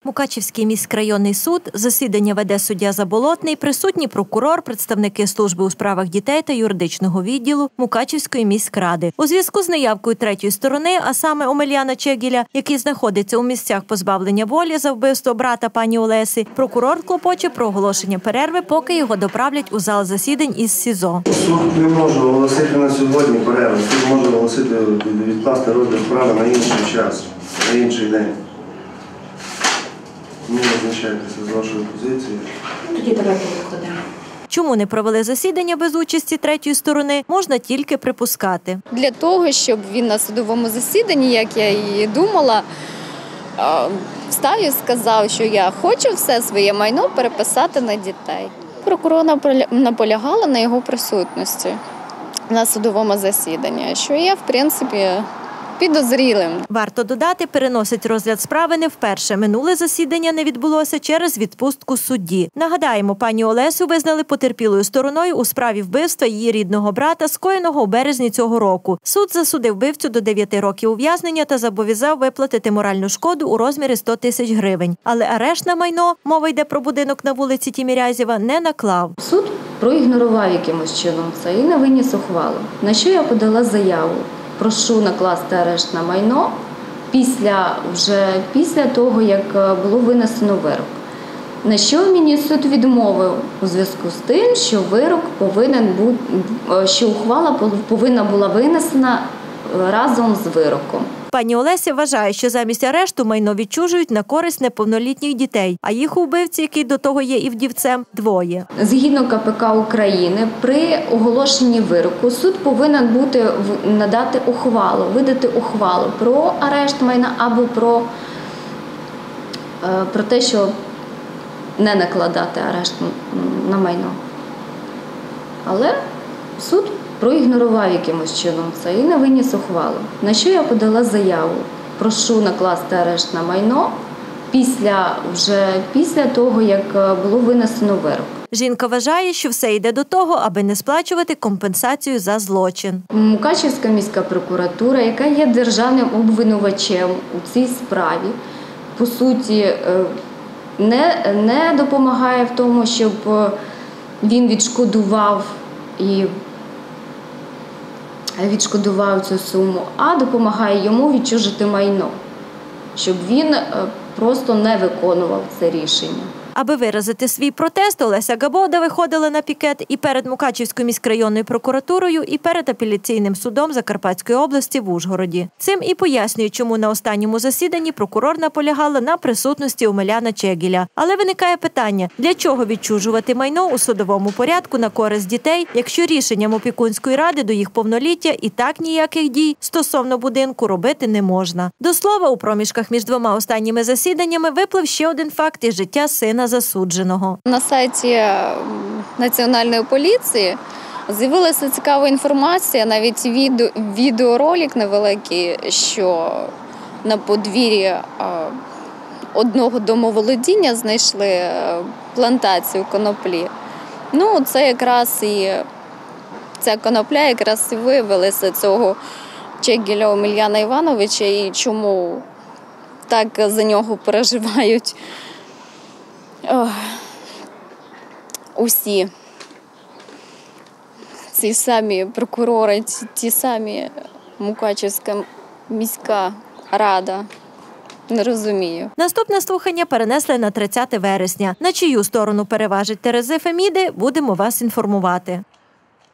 Мукачівський міськрайонний суд, засідання веде суддя Заболотний, присутній прокурор, представники служби у справах дітей та юридичного відділу Мукачівської міськради. У зв'язку з неявкою третьої сторони, а саме Омеляна Чегіля, який знаходиться у місцях позбавлення волі за вбивство брата пані Олесі, прокурор клопоче про оголошення перерви, поки його доправлять у зал засідань із СІЗО. Суд не може оголосити на сьогодні перерву, суд може оголосити, відкласти розгляд справи на інший час, на інший день. Не визначайтеся з вашою позицією. Тоді давайте відкладемо. Чому не провели засідання без участі третьої сторони, можна тільки припускати. Для того, щоб він на судовому засіданні, як я і думала, встав і сказав, що я хочу все своє майно переписати на дітей. Прокурор наполягала на його присутності на судовому засіданні, що є, в принципі, підозрілим. Варто додати, переносить розгляд справи не вперше. Минуле засідання не відбулося через відпустку судді. Нагадаємо, пані Олесю визнали потерпілою стороною у справі вбивства її рідного брата, скоєного у березні цього року. Суд засудив вбивцю до 9 років ув'язнення та зобов'язав виплатити моральну шкоду у розмірі 100 тисяч гривень. Але арешт на майно, мова йде про будинок на вулиці Тімірязєва, не наклав. Суд проігнорував якимось чином це і не виніс ухвалу. На що я подала заяву? Прошу накласти арешт на майно після того, як було винесено вирок. На що мені суд відмовив у зв'язку з тим, що що ухвала повинна була винесена разом з вироком. Пані Олеся вважає, що замість арешту майно відчужують на користь неповнолітніх дітей, а їх у вбивці, який до того є і вдівцем, двоє. Згідно КПК України, при оголошенні вироку суд повинен видати ухвалу про арешт майна або про те, що не накладати арешт на майно. Але суд проігнорував якимось чином це і не виніс ухвалу. На що я подала заяву? Прошу накласти арешт на майно після того, як було винесено вирок. Жінка вважає, що все йде до того, аби не сплачувати компенсацію за злочин. Мукачівська міська прокуратура, яка є державним обвинувачем у цій справі, по суті, не допомагає в тому, щоб він відшкодував цю суму, а допомагає йому відчужити майно, щоб він просто не виконував це рішення. Аби виразити свій протест, Олеся Габода виходила на пікет і перед Мукачівською міськрайонною прокуратурою, і перед апеляційним судом Закарпатської області в Ужгороді. Цим і пояснює, чому на останньому засіданні прокурор наполягала на присутності Омеляна Чегіля. Але виникає питання, для чого відчужувати майно у судовому порядку на користь дітей, якщо рішенням опікунської ради до їх повноліття і так ніяких дій стосовно будинку робити не можна. До слова, у проміжках між двома останніми засіданнями виплив ще один факт із життя сина засудженого. На сайті Національної поліції з'явилася цікава інформація, навіть відеоролик невеликий, що на подвір'ї одного домоволодіння знайшли плантацію коноплі. Ця конопля якраз і виявилася цього Чегіля Омеляна Івановича, і чому так за нього переживають усі ці самі прокурори, ті самі Мукачівська міська рада. Не розумію. Наступне слухання перенесли на 30 вересня. На чию сторону переважить терези Феміди, будемо вас інформувати.